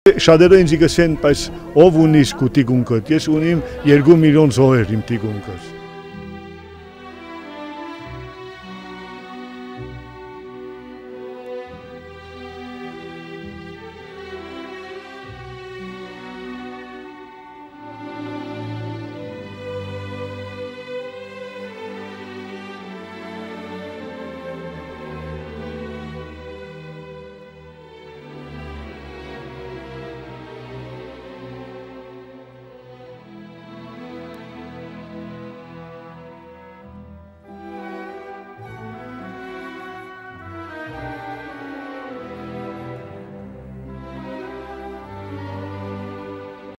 Շատերը ինձ գսեն, բայց ով ունի սկուտի գունկը։ Ես ունիմ 2 միլիոն զոհեր իմ տիկունքս։